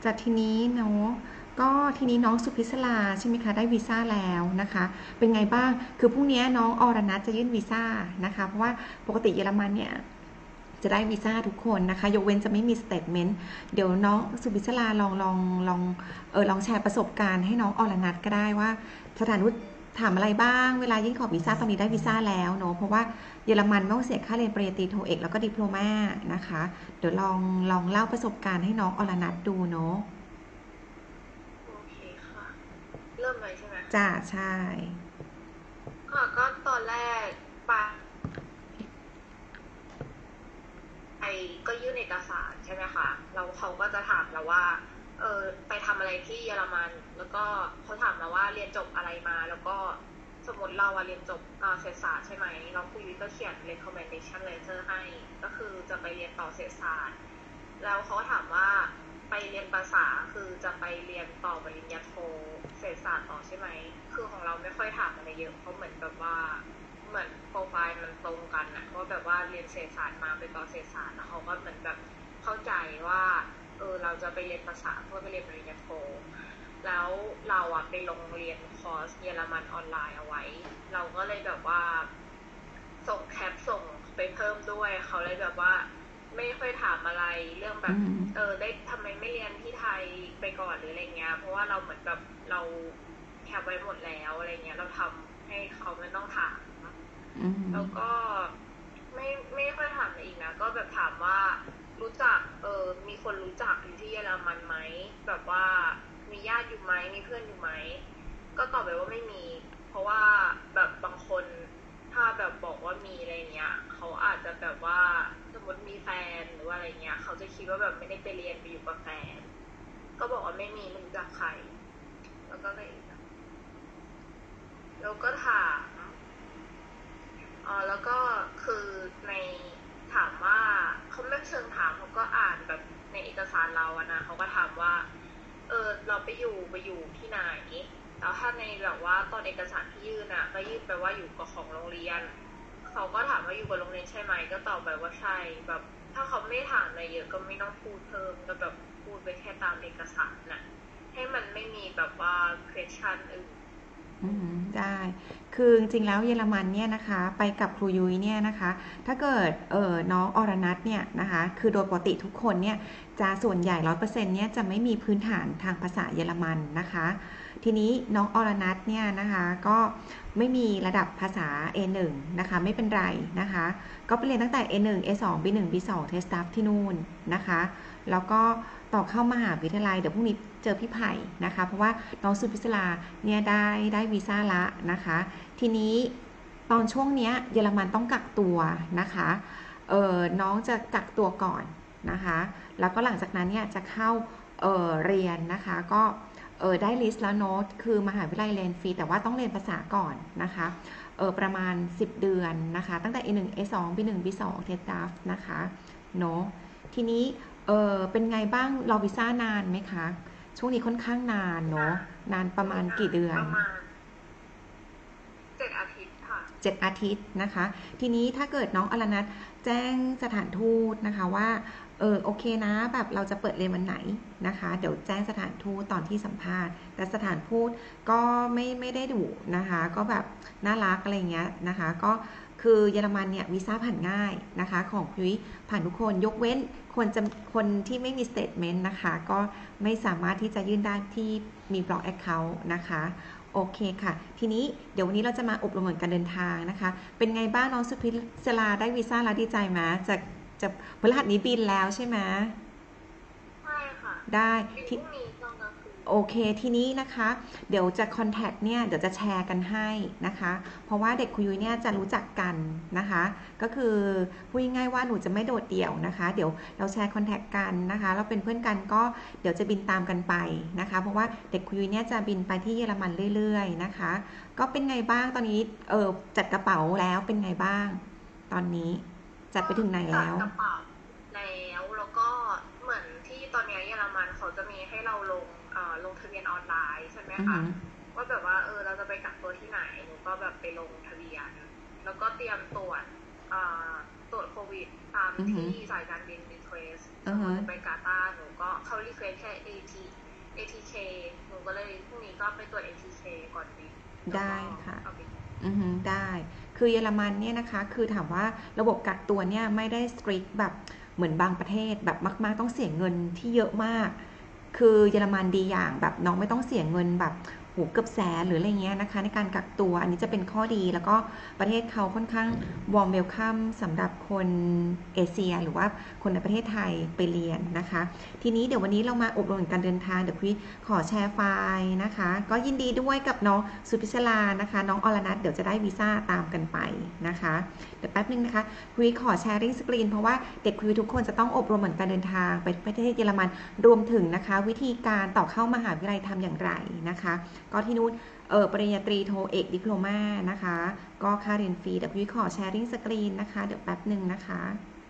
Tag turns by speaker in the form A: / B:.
A: จากทีนี้เนาะก็ทีนี้น้องสุพิศราใช่ไหมคะได้วีซ่าแล้วนะคะเป็นไงบ้างคือพรุ่งนี้น้องอรนัทจะยื่นวีซ่านะคะเพราะว่าปกติเยอรมันเนี่ยจะได้วีซ่าทุกคนนะคะยกเว้นจะไม่มีสเตทเมนต์เดี๋ยวน้องสุพิศราลองแชร์ประสบการณ์ให้น้องอรนัทก็ได้ว่าสถานทูตถามอะไรบ้างเวลายื่นขอวีซ่าตอนนี้ได้วีซ่าแล้วเนาะเพราะว่าเยอรมันไม่ต้องเสียค่าเรียนปริญญาตรีโทเอกแล้วก็ดิโพลมานะคะเดี๋ยวลองเล่าประสบการณ์ให้น้องอรนัทดูเนาะ
B: โอเคค่ะเริ่มเลยใช่ไหม
A: จ้าใช่
B: ค่ะก็ตอนแรกไปก็ยื่นเอกสารใช่ไหมคะแล้วเขาก็จะถามเราว่าไปทำอะไรที่เยอรมันแล้วก็เขาถามเราว่าเรียนจบอะไรมาแล้วก็สมมติเราเรียนจบเศรษฐศาสตร์ใช่ไหมเราคุยก็เขียน recommendation letter ให้ก็คือจะไปเรียนต่อเศรษฐศาสตร์แล้วเขาก็ถามว่าไปเรียนภาษาคือจะไปเรียนต่อปริญญาโทเศรษฐศาสตร์ต่อใช่ไหมคือของเราไม่ค่อยถามอะไรเยอะเพราะเหมือนแบบว่าเหมือนโปรไฟล์มันตรงกันนะว่าแบบว่าเรียนเศรษฐศาสตร์มาไปต่อเศรษฐศาสตร์แล้วเขาก็เหมือนแบบเข้าใจว่าเราจะไปเรียนภาษาเพื่อไปเรียนปริญญาโทแล้วเราไปลงเรียนคอร์สเยอรมันออนไลน์เอาไว้เราก็เลยแบบว่าส่งแคปส่งไปเพิ่มด้วยเขาเลยแบบว่าไม่ค่อยถามอะไรเรื่องแบบ
A: อืม
B: ได้ทำไมไม่เรียนที่ไทยไปก่อนหรืออะไรเงี้ยเพราะว่าเราเหมือนแบบเราแคปไว้หมดแล้วอะไรเงี้ยเราทำให้เขาไม่ต้องถาม
A: อืม
B: แล้วก็ไม่ค่อยถามอะไรอีกนะก็แบบถามว่ารู้จักมีคนรู้จักอยู่ที่เยอรมันไหมแบบว่ามีญาติอยู่ไหมมีเพื่อนอยู่ไหมก็ตอบไปว่าไม่มีเพราะว่าแบบบางคนถ้าแบบบอกว่ามีอะไรเงี้ยเขาอาจจะแบบว่าสมมติมีแฟนหรือว่าอะไรเงี้ยเขาจะคิดว่าแบบไม่ได้ไปเรียนไปอยู่กับแฟนก็บอกว่าไม่มีไม่รู้จักใครแล้วก็เลยแล้วก็ถาม แล้วก็คือในถามว่าเขาไม่เชิงถามเขาก็อ่านแบบในเอกสารเราอะนะเขาก็ถามว่าเราไปอยู่ที่ไหนแล้วถ้าในแบบว่าตอนเอกสารที่ยื่นอะก็ยื่นไปว่าอยู่กับของโรงเรียนเขาก็ถามว่าอยู่กับโรงเรียนใช่ไหมก็ตอบแบบว่าใช่แบบถ้าเขาไม่ถามอะไรเยอะก็ไม่ต้องพูดเพิ่มก็แบบพูดไปแค่ตามเอกสารน่ะให้มันไม่มีแบบว่า question อื่น
A: อืมได้คือจริงๆแล้วเยอรมันเนี่ยนะคะไปกับครูยุ้ยเนี่ยนะคะถ้าเกิดน้องอรนัทเนี่ยนะคะคือโดยปกติทุกคนเนี่ยจะส่วนใหญ่100%เนี่ยจะไม่มีพื้นฐานทางภาษาเยอรมันนะคะทีนี้น้องอรนัทเนี่ยนะคะก็ไม่มีระดับภาษา A1 นะคะไม่เป็นไรนะคะก็ไปเรียนตั้งแต่ A1 A2 B1 B2 เทสตัฟที่นู่นนะคะแล้วก็ต่อเข้ามหาวิทยาลัยเดี๋ยวพรุ่งนี้เจอพี่ไผ่นะคะเพราะว่าน้องสุพิศราเนี่ยได้วีซ่าละนะคะทีนี้ตอนช่วงเนี้ยเยอรมันต้องกักตัวนะคะน้องจะกักตัวก่อนนะคะแล้วก็หลังจากนั้นเนี่ยจะเข้าเรียนนะคะก็ได้ลิสต์แล้วโน้ตคือมหาวิทยาลัยเรียนฟรีแต่ว่าต้องเรียนภาษาก่อนนะคะประมาณ10เดือนนะคะตั้งแต่ A1 A2 B1 B2 เทสดัฟนะคะเนาะทีนี้เป็นไงบ้างรอวีซ่านานไหมคะช่วงนี้ค่อนข้างนานเนาะ
B: นาน
A: นานประมาณ
B: ไม่นาน
A: กี่เดือน
B: ประมาณ7 อาทิตย์ค่ะ
A: 7 อาทิตย์นะคะทีนี้ถ้าเกิดน้องอรนัทแจ้งสถานทูตนะคะว่าโอเคนะแบบเราจะเปิดเรียนวันไหนนะคะเดี๋ยวแจ้งสถานทูตตอนที่สัมภาษณ์แต่สถานทูตก็ไม่ได้ดุนะคะก็แบบน่ารักอะไรเงี้ยนะคะก็คือเยอรมันเนี่ยวีซ่าผ่านง่ายนะคะของคุยผ่านทุกคนยกเว้นคนที่ไม่มีสเตทเมนต์นะคะก็ไม่สามารถที่จะยื่นได้ที่มีบล็อกแอคเคาท์นะคะโอเคค่ะทีนี้เดี๋ยววันนี้เราจะมาอบรมการเดินทางนะคะเป็นไงบ้างน้องสุพิศราได้วีซ่าแล้วดีใจไหมจะพฤหัสนี้บินแล้วใช่ไหม
B: ใช่ค่ะ
A: ได้ที่
B: บินพรุ่งนี้ตอนกลางคืน
A: โอเคทีนี้นะคะเดี๋ยวจะคอนแทคเนี่ยเดี๋ยวจะแชร์กันให้นะคะเพราะว่าเด็กคุยยุ้ยเนี่ยจะรู้จักกันนะคะก็คือพูดง่ายๆว่าหนูจะไม่โดดเดี่ยวนะคะเดี๋ยวเราแชร์คอนแทคกันนะคะเราเป็นเพื่อนกันก็เดี๋ยวจะบินตามกันไปนะคะเพราะว่าเด็กคุยยุ้ยเนี่ยจะบินไปที่เยอรมันเรื่อยๆนะคะก็เป็นไงบ้างตอนนี้จัดกระเป๋าแล้วเป็นไงบ้างตอนนี้จัด
B: ก็
A: ไปถึงไหน
B: จั
A: แล้ว
B: ดกระเป๋าแล้วก็เหมือนที่ตอนนี้เยอรมันเขาจะมีให้เราลงทะเบียนออนไลน์ใช่ไหมคะ
A: อือหือ
B: ว่าแบบว่าเราจะไปกักตัวที่ไหนหนูก็แบบไปลงทะเบียนแล้วก็เตรียมตรวจอ่าตรวจโควิดวิดตาม
A: อือหือ
B: ที่สายการบินรีเควส
A: อือหือ
B: ไปกาตาร์หนูก็เขารีเควสแค่ ATK หนูก็เลยพรุ่งนี้ก็ไปตรวจ ATK ก่อนบิน
A: ได้ค่ะ
B: เอาบิน
A: อือหือได้ คือเยอรมันเนี่ยนะคะ คือถามว่าระบบกักตัวเนี่ยไม่ได้สตริกแบบเหมือนบางประเทศแบบมากๆต้องเสียเงินที่เยอะมาก คือเยอรมันดีอย่างแบบน้องไม่ต้องเสียเงินแบบโหเกือบแสนหรืออะไรเงี้ยนะคะในการกักตัวอันนี้จะเป็นข้อดีแล้วก็ประเทศเขาค่อนข้างวอร์มเวลคัมสำหรับคนเอเชียหรือว่าคนในประเทศไทยไปเรียนนะคะ ทีนี้เดี๋ยววันนี้เรามาอบรมการเดินทางเดี๋ยวพี่ขอแชร์ไฟล์นะคะ ก็ยินดีด้วยกับน้องสุพิศรานะคะน้องอรนัทเดี๋ยวจะได้วีซ่าตามกันไปนะคะเดี๋ยวแป๊บนึงนะคะพี่ขอแชร์ริ่งสกรีนเพราะว่าเด็กคุยทุกคนจะต้องอบรมเหมือนการเดินทางไปประเทศเยอรมันรวมถึงนะคะวิธีการต่อเข้ามหาวิทยาลัยทำอย่างไรนะคะก็ที่นู้นปริญญาตรีโทเอกดิโพลมานะคะก็ค่าเรียนฟรีเดี๋ยวพี่ขอแชร์ริ่งสกรีนนะคะเดี๋ยวแป๊บนึงนะคะ